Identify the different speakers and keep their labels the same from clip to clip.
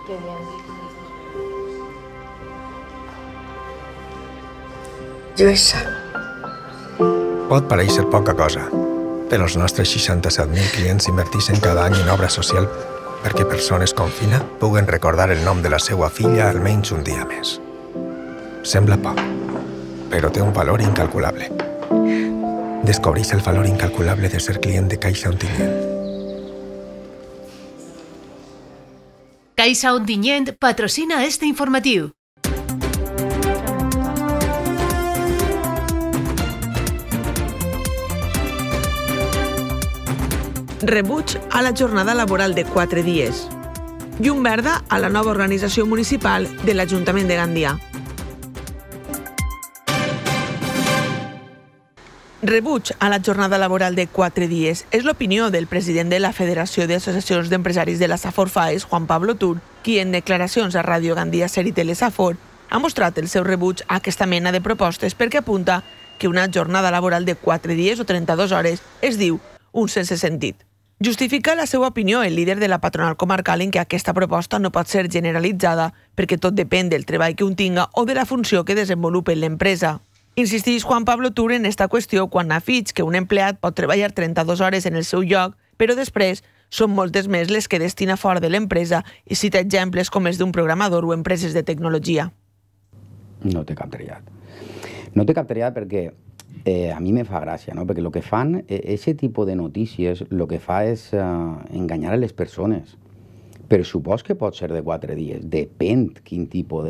Speaker 1: Qué bien.
Speaker 2: Lluïsa. Pot parèixer poca cosa, però els nostres 67.000 clients inverteixen cada any en obra social perquè persones com Fina puguen recordar el nom de la seva filla almenys un dia més. Sembla poc, però té un valor incalculable. Descobreix el valor incalculable de ser client de Caixa Ontinyent.
Speaker 3: Caixa Ontinyent patrocina este informatiu.
Speaker 4: Rebuig a la jornada laboral de 4 dies. Llum verda a la nova organització municipal de l'Ajuntament de Gandia. Rebuig a la jornada laboral de 4 dies és l'opinió del president de la Federació d'Associacions d'Empresaris de la Safor Faes, Juan Pablo Tur, qui en declaracions a Ràdio Gandia Ser i Telesafor ha mostrat el seu rebuig a aquesta mena de propostes perquè apunta que una jornada laboral de 4 dies o 32 hores es diu un sense sentit. Justifica la seva opinió el líder de la patronal comarcal en que aquesta proposta no pot ser generalitzada perquè tot depèn del treball que un tinga o de la funció que desenvolupa l'empresa. Insisteix Juan Pablo Tur en esta qüestió quan afig que un empleat pot treballar 32 hores en el seu lloc, però després són moltes més les que destina fora de l'empresa i cita exemples com els d'un programador o empreses de tecnologia.
Speaker 5: No té cap triat. No té cap triat perquè a mi me fa gràcia, no? Perquè el que fan, aquest tipus de notícies, el que fa és enganyar a les persones. Però supos que pot ser de 4 dies. Depèn quin tipus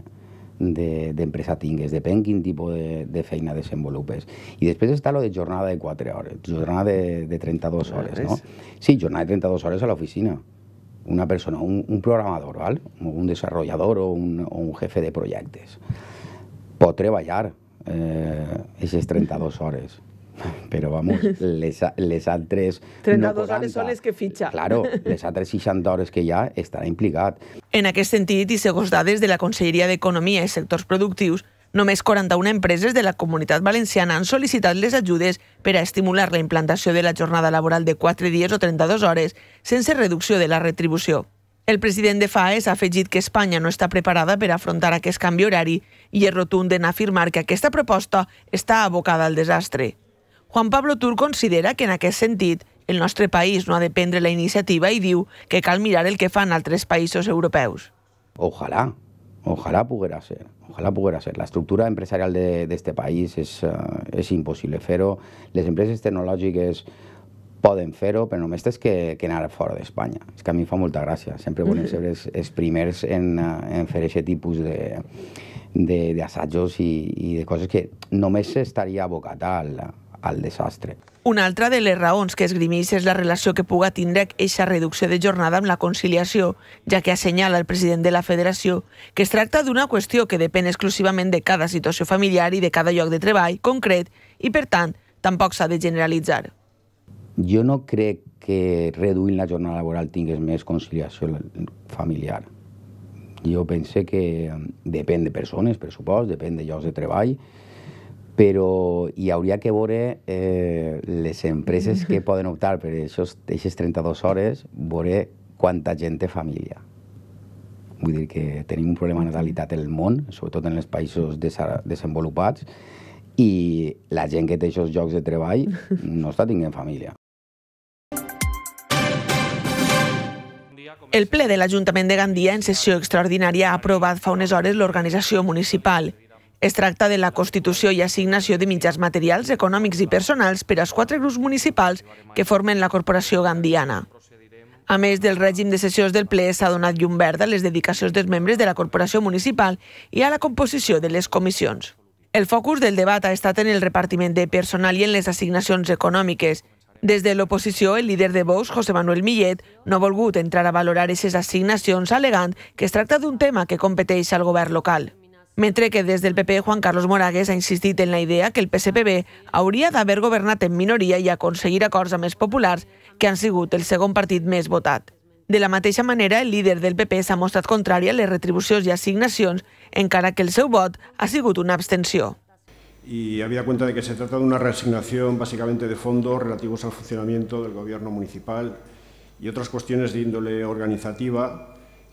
Speaker 5: d'empresa tingues, depèn quin tipus de feina desenvolupes. I després està lo de jornada de 4 hores, jornada de 32 hores, no? Sí, jornada de 32 hores a l'oficina. Una persona, un programador, ¿vale? Un desarrollador o un jefe de projectes. Pot treballar aquestes 32 hores. Però, vamos, les altres...
Speaker 4: 32 hores són les que fitxa.
Speaker 5: Claro, les altres 60 hores que hi ha estarà implicat.
Speaker 4: En aquest sentit, i segons dades de la Conselleria d'Economia i Sectors Productius, només 41 empreses de la Comunitat Valenciana han sol·licitat les ajudes per a estimular la implantació de la jornada laboral de 4 dies o 32 hores sense reducció de la retribució. El president de FAES ha afegit que Espanya no està preparada per afrontar aquest canvi horari i és rotund en afirmar que aquesta proposta està abocada al desastre. Juan Pablo Tur considera que en aquest sentit el nostre país no ha de prendre la iniciativa i diu que cal mirar el que fan altres països europeus.
Speaker 5: Ojalá poguera ser. Ojalá poguera ser. La estructura empresarial d'este país és impossible fer-ho. Les empreses tecnològiques poden fer-ho, però només tens que anar fora d'Espanya. És que a mi fa molta gràcia. Sempre volem ser els primers en fer aquest tipus d'assajos i de coses que només estaria abocat al desastre.
Speaker 4: Una altra de les raons que esgrimeix és la relació que puga tindre aquesta reducció de jornada amb la conciliació, ja que assenyala el president de la federació que es tracta d'una qüestió que depèn exclusivament de cada situació familiar i de cada lloc de treball concret i, per tant, tampoc s'ha de generalitzar.
Speaker 5: Jo no crec que reduint la jornada laboral tingués més conciliació familiar. Jo pense que depèn de persones, per supost, depèn de llocs de treball, però hi hauria que veure les empreses que poden optar per aquestes 32 hores, veure quanta gent té família. Vull dir que tenim un problema de natalitat en el món, sobretot en els països desenvolupats, i la gent que té aquests llocs de treball no està tenint família.
Speaker 4: El ple de l'Ajuntament de Gandia en sessió extraordinària ha aprovat fa unes hores l'organització municipal. Es tracta de la constitució i assignació de mitjans materials, econòmics i personals per als 4 grups municipals que formen la corporació gandiana. A més del règim de sessions del ple, s'ha donat llum verda a les dedicacions dels membres de la corporació municipal i a la composició de les comissions. El focus del debat ha estat en el repartiment de personal i en les assignacions econòmiques. Des de l'oposició, el líder de Vox, José Manuel Millet, no ha volgut entrar a valorar aquestes assignacions al·legant que es tracta d'un tema que competeix al govern local. Mentre que des del PP, Juan Carlos Moragues ha insistit en la idea que el PSPB hauria d'haver governat en minoria i aconseguir acords amb els populars, que han sigut el segon partit més votat. De la mateixa manera, el líder del PP s'ha mostrat contrari a les retribucions i assignacions, encara que el seu vot ha sigut una abstenció.
Speaker 6: Y habida cuenta de que se trata de una reasignación básicamente de fondos relativos al funcionamiento del gobierno municipal y otras cuestiones de índole organizativa,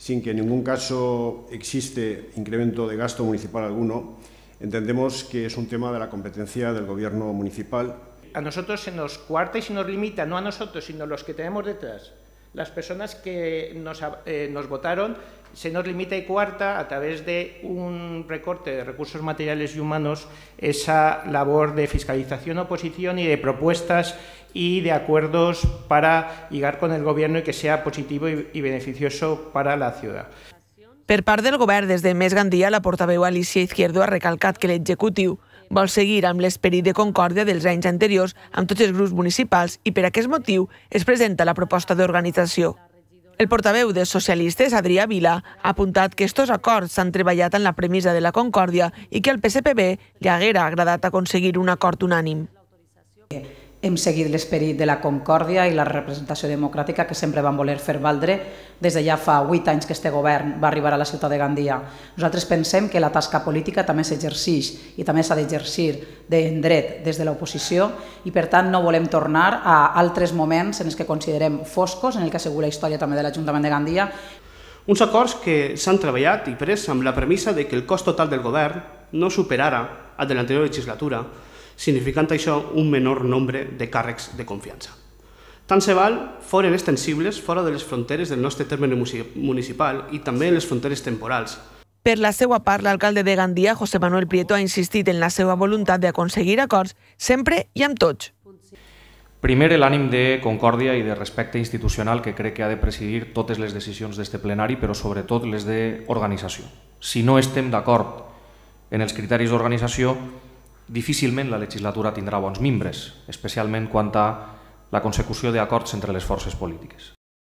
Speaker 6: sin que en ningún caso existe incremento de gasto municipal alguno, entendemos que es un tema de la competencia del Gobierno municipal.
Speaker 1: A nosotros se nos coarta y se nos limita, no a nosotros, sino a los que tenemos detrás. Las personas que nos votaron, se nos limita y coarta a través de un recorte de recursos materiales y humanos esa labor de fiscalización, oposición y de propuestas y de acuerdos para llegar con el Gobierno y que sea positivo y beneficioso para la ciudad.
Speaker 4: Per part del govern, des de Més Gandia, la portaveu Alicia Izquierdo ha recalcat que l'executiu vol seguir amb l'esperit de concòrdia dels anys anteriors amb tots els grups municipals i per aquest motiu es presenta la proposta d'organització. El portaveu dels socialistes, Adrià Vila, ha apuntat que estos acords s'han treballat en la premissa de la concòrdia i que al PSPB li haguera agradat aconseguir un acord unànim.
Speaker 7: Hem seguit l'esperit de la concòrdia i la representació democràtica que sempre vam voler fer valdre des de ja fa 8 anys que este govern va arribar a la ciutat de Gandia. Nosaltres pensem que la tasca política també s'exerceix i també s'ha d'exercir en dret des de l'oposició i per tant no volem tornar a altres moments en els que considerem foscos, en el que ha sigut la història també de l'Ajuntament de Gandia.
Speaker 8: Uns acords que s'han treballat i pres amb la premissa de que el cost total del govern no superara el de l'anterior legislatura, significant això un menor nombre de càrrecs de confiança. Tant se val foren extensibles fora de les fronteres del nostre terme municipal i també en les fronteres temporals.
Speaker 4: Per la seva part, l'alcalde de Gandia, José Manuel Prieto, ha insistit en la seva voluntat d'aconseguir acords sempre i amb tots.
Speaker 9: Primer, l'ànim de concòrdia i de respecte institucional que crec que ha de presidir totes les decisions d'este plenari, però sobretot les d'organització. Si no estem d'acord en els criteris d'organització, difícilment la legislatura tindrà bons mimbres, especialment quant a la consecució d'acords entre les forces polítiques.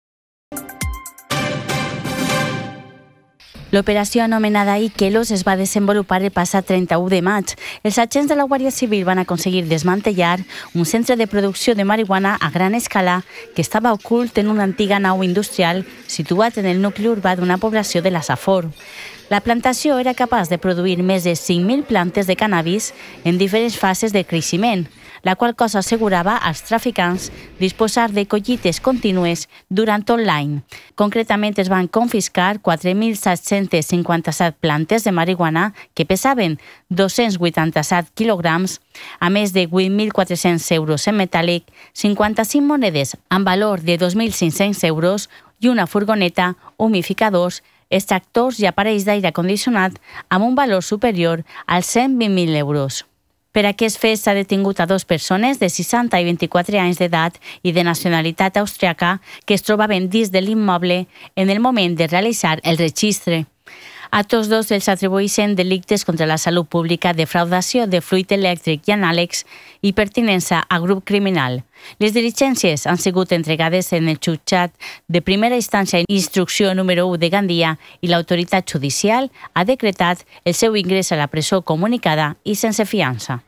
Speaker 10: L'operació anomenada Iquelos es va desenvolupar el passat 31 de maig. Els agents de la Guàrdia Civil van aconseguir desmantellar un centre de producció de marihuana a gran escala que estava ocult en una antiga nau industrial situat en el nucli urbà d'una població de la Safor. La plantació era capaç de produir més de 5.000 plantes de cannabis en diferents fases de creixement, la qual cosa assegurava als traficants disposar de collites contínues durant tot l'any. Concretament es van confiscar 4.757 plantes de marihuana que pesaven 287 quilograms, a més de 8.400 euros en metàl·lic, 55 monedes amb valor de 2.500 euros i una furgoneta, humificadors, extractors i aparells d'aire condicionat amb un valor superior als 120.000 euros. Per aquest fet s'ha detingut a 2 persones de 60 i 24 anys d'edat i de nacionalitat austriaca que es trobaven dins de l'immoble en el moment de realitzar el registre. A tots dos els atribueixen delictes contra la salut pública, defraudació de fluid elèctric i anàlegs i pertinença a grup criminal. Les diligències han sigut entregades en el jutjat de primera instància instrucció número 1 de Gandia i l'autoritat judicial ha decretat el seu ingrés a la presó comunicada i sense fiança.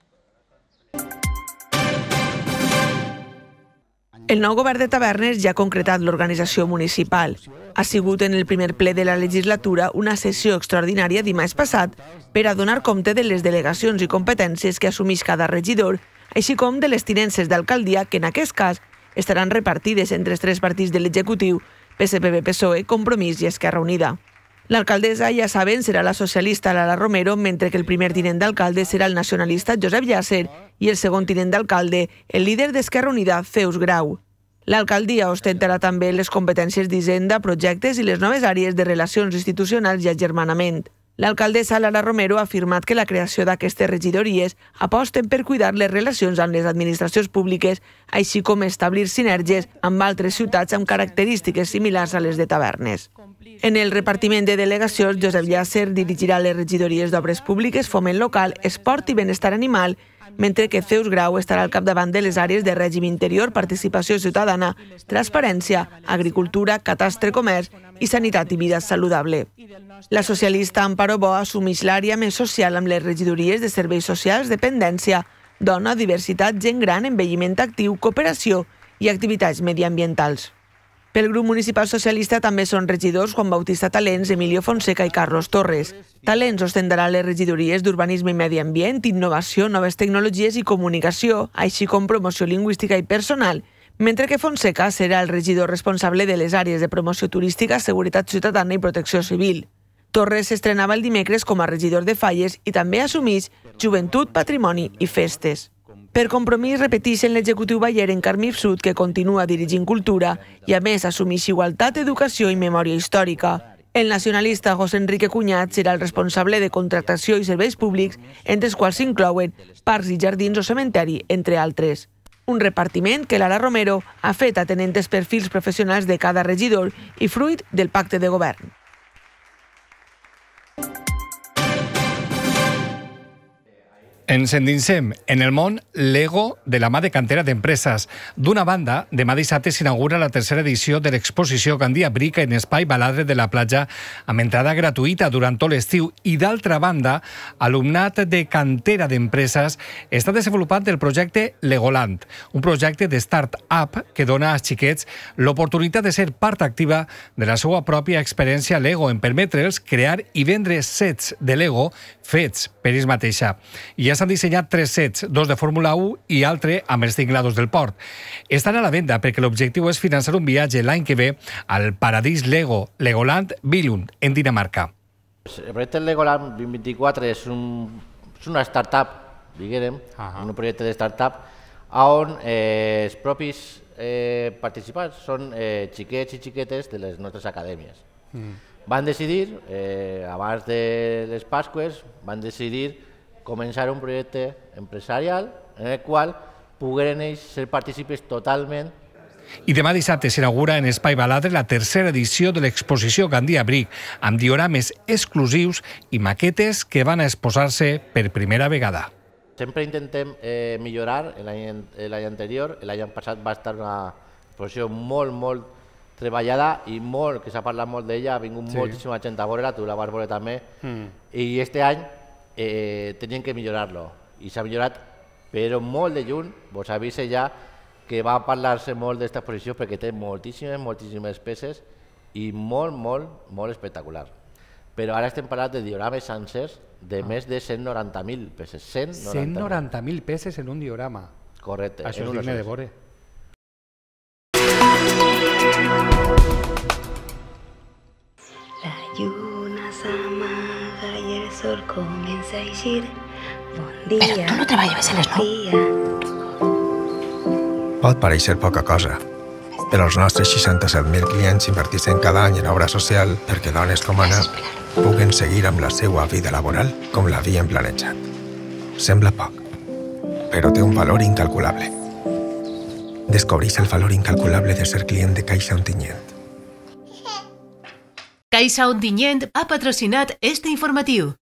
Speaker 4: El nou govern de Tavernes ja ha concretat l'organització municipal. Ha sigut en el primer ple de la legislatura una sessió extraordinària dimarts passat per a donar compte de les delegacions i competències que assumeix cada regidor, així com de les tinences d'alcaldia que en aquest cas estaran repartides entre els 3 partits de l'executiu, PSPB, PSOE, Compromís i Esquerra Unida. L'alcaldessa, ja saben, serà la socialista Lara Romero, mentre que el primer tinent d'alcalde serà el nacionalista Josep Llàcer i el segon tinent d'alcalde, el líder d'Esquerra Unida, Zeus Grau. L'alcaldia ostentarà també les competències d'Hisenda, projectes i les noves àrees de relacions institucionals i agermanament. L'alcaldessa Lara Romero ha afirmat que la creació d'aquestes regidories aposten per cuidar les relacions amb les administracions públiques, així com establir sinergies amb altres ciutats amb característiques similars a les de Tavernes. En el repartiment de delegacions, Josep Llàcer dirigirà les regidories d'Obres Públiques, Foment Local, Esport i Benestar Animal, mentre que Zeus Grau estarà al capdavant de les àrees de règim interior, participació ciutadana, transparència, agricultura, catastre, comerç i sanitat i vida saludable. La socialista Amparo Bo assumeix l'àrea més social amb les regidories de serveis socials, dependència, dona, diversitat, gent gran, envelliment actiu, cooperació i activitats mediambientals. Pel grup municipal socialista també són regidors Juan Bautista Talents, Emilio Fonseca i Carlos Torres. Talents ostentarà les regidories d'Urbanisme i Medi Ambient, Innovació, Noves Tecnologies i Comunicació, així com Promoció Lingüística i Personal, mentre que Fonseca serà el regidor responsable de les àrees de promoció turística, seguretat ciutadana i protecció civil. Torres s'estrenava el dimecres com a regidor de Falles i també assumeix Joventut, Patrimoni i Festes. Per compromís repeteixen l'executiu baller en Carmif Sud, que continua dirigint cultura i a més assumeix igualtat, educació i memòria històrica. El nacionalista José Enrique Cunyat serà el responsable de contractació i serveis públics, entre els quals s'inclouen parcs i jardins o cementeri, entre altres. Un repartiment que Lara Romero ha fet atenent els perfils professionals de cada regidor i fruit del pacte de govern.
Speaker 11: Ens endinsem en el món Lego de la mà de Cantera d'Empreses. D'una banda, demà dissabte s'inaugura la tercera edició de l'exposició Gandia Brick en Espai Baladre de la Platja amb entrada gratuïta durant tot l'estiu i, d'altra banda, alumnat de Cantera d'Empreses està desenvolupant el projecte Legoland, un projecte de start-up que dona als xiquets l'oportunitat de ser part activa de la seva pròpia experiència Lego en permetre'ls crear i vendre sets de Lego fets per ells mateixa. Ja s'han dissenyat 3 sets, 2 de Fórmula 1 i altre amb els tinglados del port. Estan a la venda perquè l'objectiu és finançar un viatge l'any que ve al paradís Lego, Legoland Billund, en Dinamarca.
Speaker 12: El projecte Legoland 2024 és una startup, diguem, un projecte de startup on els propis participants són xiquets i xiquetes de les nostres acadèmies. Van decidir, abans de les Pasques, van decidir començar un projecte empresarial en el qual pogueren ells ser partícips totalment.
Speaker 11: I demà dissabte s'inaugura en Espai Baladre la tercera edició de l'exposició Gandia Brick, amb diorames exclusius i maquetes que van a exposar-se per primera vegada.
Speaker 12: Sempre intentem millorar. L'any anterior, l'any passat, va estar una exposició molt treballada i que s'ha parlat molt d'ella, ha vingut moltíssima gent a veure-la, tu la vas veure també, i aquest any tenien que millorar-lo, i s'ha millorat, però molt de lluny. Vos avise ja que va parlar-se molt d'aquesta exposició perquè té moltíssimes peces i molt espectacular. Però ara estem parlant de diorames sencers de més de 190.000 peces.
Speaker 11: 190.000 peces en un diorama.
Speaker 12: Correcte.
Speaker 11: Això és digne de veure.
Speaker 13: La lluna s'amaga i el sol comença a eixir. Bon dia.
Speaker 10: Però tu no treballes a les 9.
Speaker 2: Pot pareixer poca cosa, però els nostres 67.000 clients inverteixen cada any en obra social perquè dones com Anna puguen seguir amb la seva vida laboral com l'havien planejat. Sembla poc, però té un valor incalculable. Descobreix el valor incalculable de ser client de Caixa Ontinyent.
Speaker 3: Caixa Ontinyent ha patrocinat este informatiu.